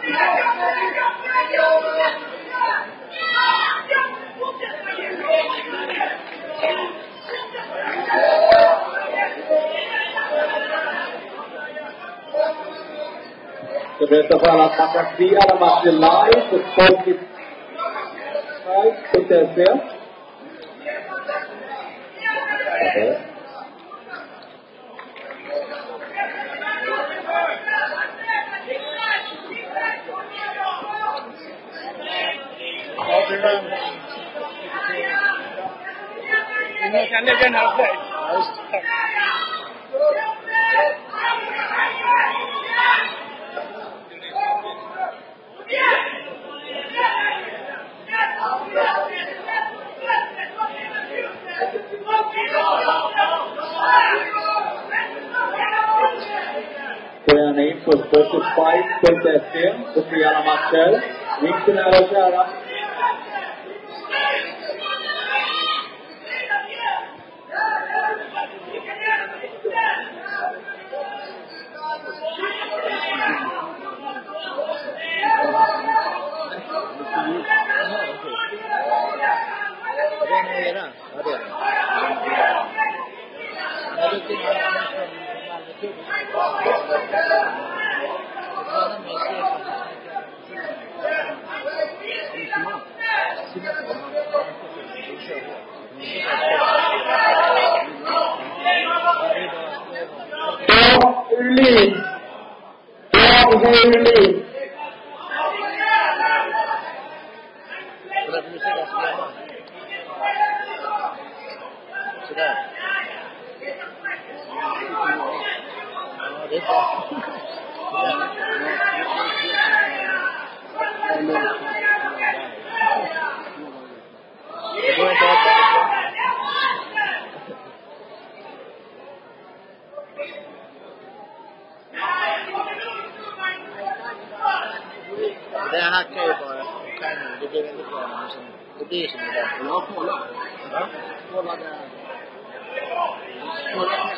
Så det är för alla att man kan se alla matcher live på Spotifight. Man kan lägga den här och play. Träna in på Spotifight.se för se alla matcher. Ring till nära och kära. Det hackar ju bara skärmen. Det blir väldigt bra. Det blir som det där. Ja, kolla. Ja, kolla där. Kolla där.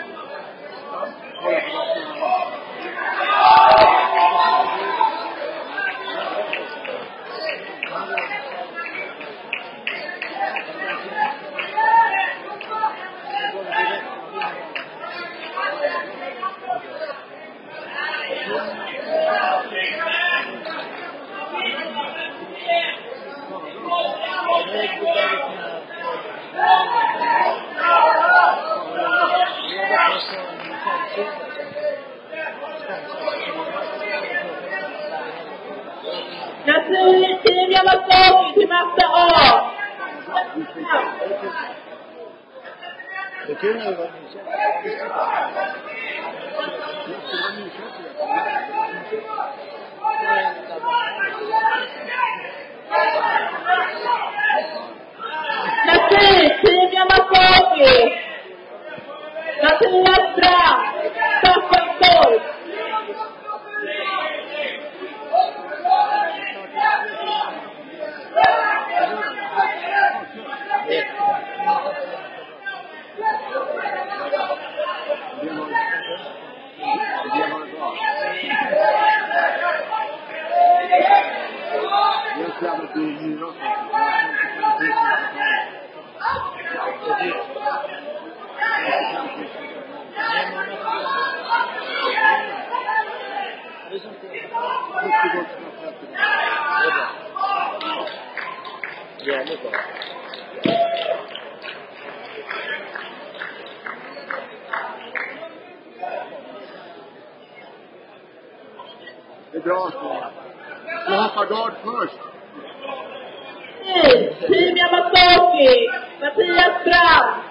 Nasri Poteh till matte A. Det kunde ju vara Nasri Poteh. Mattias Strand. Stockholm. Det är bra så. Du hoppar gard först. Mattias Strand.